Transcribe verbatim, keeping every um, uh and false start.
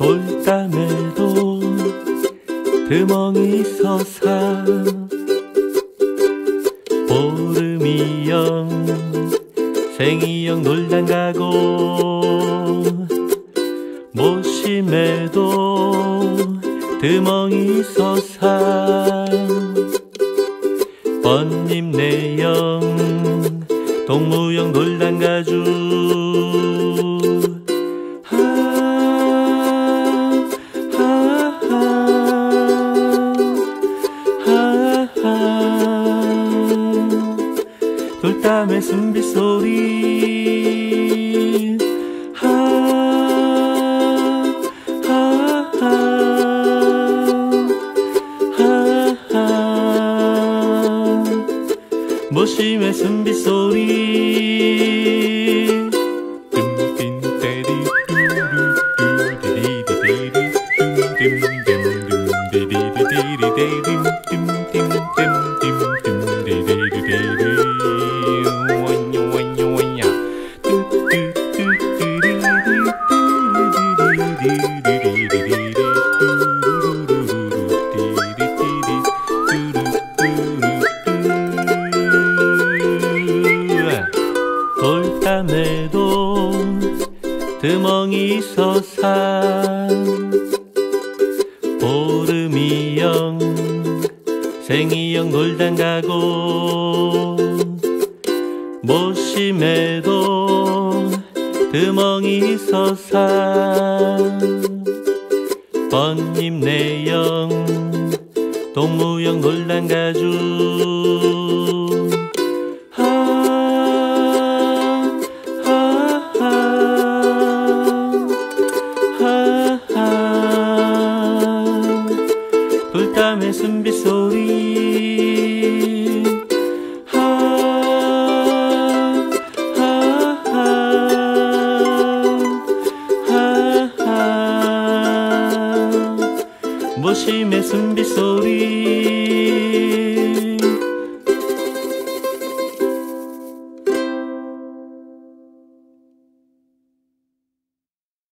돌담에도 드멍이 서사 보름이영 생이영 놀단 가고 모심에도 드멍이 서사 번잎내영 동무영 놀단 가주 돌담의 숨빗소리 모심의 숨빗소리 돌담에도 드멍이 서사 보름이영 생이영 놀단 가고 모심에도 드멍이 서사 번잎내영 동무영 놀단 가주 돌담의 숨빗소리 모심의 숨빗소리